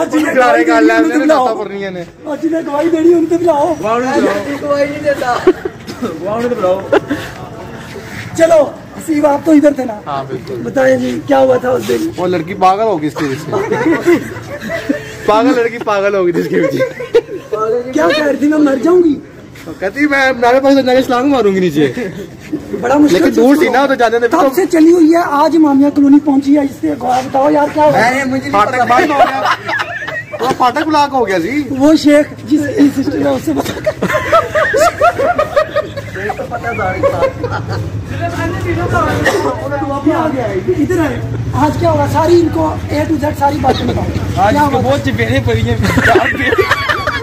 गवाही देनी उनसे बुलाओ। गवाही नहीं देता। चलो हसीब आप तो इधर थे ना? हाँ बिल्कुल। बताइए जी क्या हुआ था उस दिन? वो लड़की पागल होगी इसके पीछे। पागल लड़की पागल होगी इसके पीछे। क्या कह रही थी मैं मर जाऊंगी? कहती मैं नारे पास छलांग मारूंगी नीचे। बड़ा मुश्किल, लेकिन दूर थी ना तो जाने कब से चली हुई है, आज मामिया कॉलोनी पहुंची है, इससे बताओ यार क्या हुआ? मुझे फाटक बंद हो गया, तो फाटक ब्लॉक हो गया जी। वो शेख जिसकी सिस्टर है उससे बता। इधर आए, आज क्या होगा सारी इनको A to Z सारी बातें बताओ। आज बहुत चपेड़े पड़ी हैं।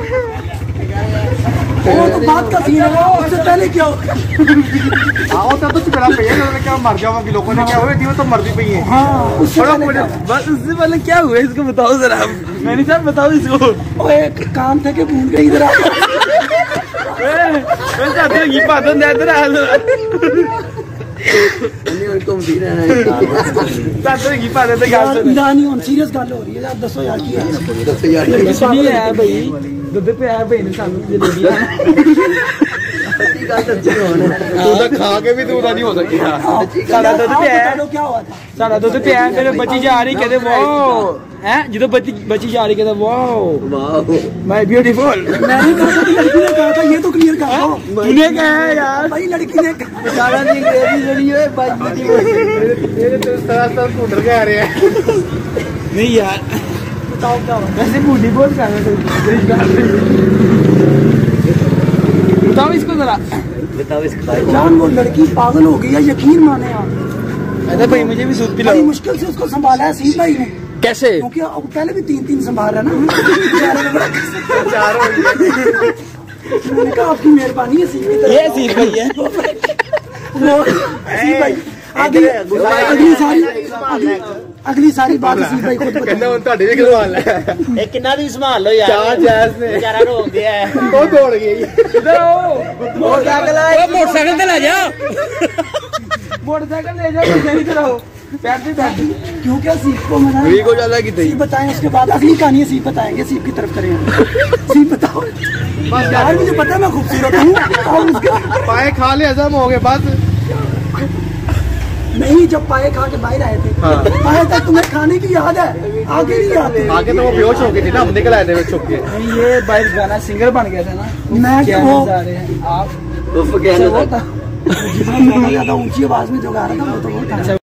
वो तो बात का सीन है, उससे पहले क्या होगा? हाँ तो चपेड़ा पे है, क्या मर जाओ कि लोगों ने क्या हुआ थी, तो मरती पई है। हाँ उससे पहले क्या हुआ इसको बताओ जरा। मैंने सब बताओ इसको। वो एक काम था कि भूल गई इधर। सीरियस गल हो रही है यार, दसो यार की है भाई? दुध पे है भाई ने सानू खा के भी दूध नहीं हो सकती। साडा दुध पे है, क्या हुआ था? साडा दुध पे है, फिर बची जा रही कहते वो है, जो बची जा रही कहते वो माय ब्यूटीफुल। मैंने कहा था लड़की ने कहा था, ये तो क्लियर कर दो। तूने कहा है यार भाई, लड़की ने सारा नहीं ग्रेवी जड़ी है मेरे तो सरासर स्कूटर के आ रहे हैं। नहीं यार बताओ क्या हुआ? वैसे बूढ़ी बोल कर बताओ इसको जरा, बताओ इसको। जान वो लड़की पागल हो गई है, यकीन माने आप। अरे भाई मुझे भी सूद पिलाओ। बड़ी मुश्किल से उसको संभाला है सीध भाई ने। कैसे? क्योंकि पहले भी 3 संभाल रहा ना। मैंने कहा आपकी मेहरबानी है सीध भाई। ये सीध भाई है सीध भाई। अगली सारी बात सीध भाई खुद किन्ना दी संभाल लो यार, बेचारा रो गया है, वो दौड़ गई। मोटरसाइकिल पे ले जा, मोटरसाइकिल ले जाओ। क्योंकि सीप को मैंने सीप बताएं, उसके बाद अगली कहानी सीप बताएंगे। सीप की तरफ करेंगे। सीप बताओ यार, मुझे पता है मैं खूबसूरत हूँ। पाए खा ले हजम हो गए बस। नहीं, जब पाए खा के बाहर आए थे, हाँ। पाए तक तुम्हें खाने की याद है, आगे नहीं याद है। आगे तो वो बेहोश हो गई थी ना, हम निकल आए थे छुप के। ये बाहर गाना सिंगर बन गया था ना। मैं क्या जा रहे हैं आप तो ज्यादा ऊंची आवाज में जो गा रहा था वो तो